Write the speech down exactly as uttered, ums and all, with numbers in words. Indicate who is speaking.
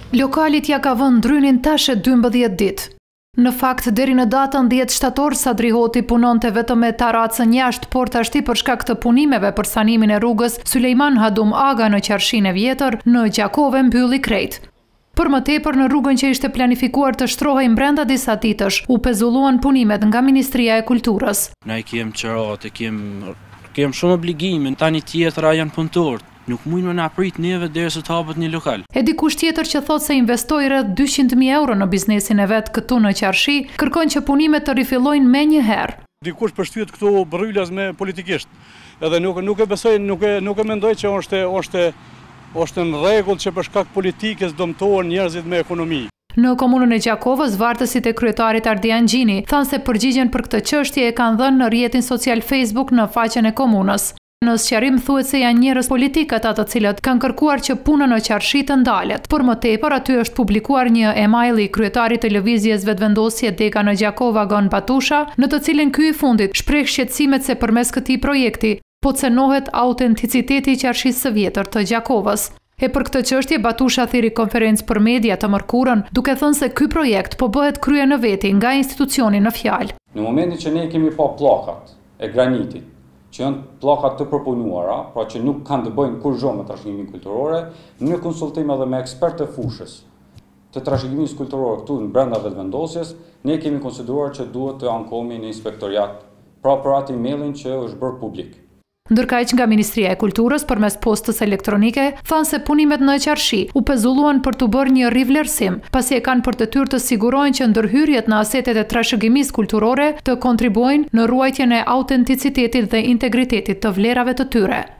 Speaker 1: Lokalit ja ka vënë ndrynin tash e dymbëdhjetë ditë. Në fakt, deri në datën dhjetë shtator, Sadri Hoti punonte vetëm me taracën jashtë, por tashti për shkak të punimeve për sanimin e rrugës Sulejman Hadum Aga në Qarshinë e Vjetër, në Gjakove mbylli krejt. Për më tepër, në rrugën që ishte planifikuar të shtrohej brenda disa ditësh, u pezulluan punimet nga Ministria e Kulturës.
Speaker 2: Ne kem qërat, kem kem shumë obligime, tani tjetra janë punëtorë. Nuk mujnë me na prit neve derisa të hapet një lokal.
Speaker 1: E dikush tjetër që thot se investoi rreth dyqind mijë euro në biznesin e vet këtu në Qarshi, kërkon që punimet të rifillojnë menjëherë.
Speaker 3: Dikush përshtyhet këtu bërrylas me politikisht. Edhe nuk nuk e besoj, nuk e nuk e mendoj që është është është në rregull që për shkak politikës dëmtohen njerëzit me ekonomi.
Speaker 1: Në komunën e Gjakovës, vartësit e kryetarit Ardian Gjini thanë se përgjigjen për këtë çështje e kanë dhënë në rrjetin social Facebook në faqen e komunës. Në sqarim thuhet se janë njerëz politik ata të cilët kanë kërkuar që puna në Qarshi të ndalet. Por më tepër aty është publikuar një email i kryetarit të lëvizjes vetëvendosje Dega në Gjakova Gon Batusha, në të cilin ky i fundit shpreh shqetësimet se përmes këtij projekti po cenohet autenticiteti i Qarshisë së Vjetër të Gjakovës. E për këtë çështje Batusha thiri konferencë për media të mërkurën, duke thënë se ky projekt po bëhet krye në veti nga institucioni në fjalë.
Speaker 4: Në momentin që ne kemi pa pllakat e granitit, që janë pllakat të përpunuara, pra që nuk kanë të bëjnë kurrë me trashëgiminë kulturore, në konsultim edhe me ekspertë të fushës të trashëgimisë kulturore këtu në brenda vetëvendosjes, ne kemi konsideruar që duhet të ankohemi në inspektoriat, pra për atë emailin që është bërë publik.
Speaker 1: Ndërkaq nga Ministria e Kulturës përmes postës elektronike thanë se punimet në Qarshi u pezulluan për të bërë një rivlerësim, pasi e kanë për detyrë të sigurojnë që ndërhyrjet në asetet e trashëgimisë kulturore të kontribuojnë në ruajtjen e autenticitetit dhe integritetit të vlerave të tyre.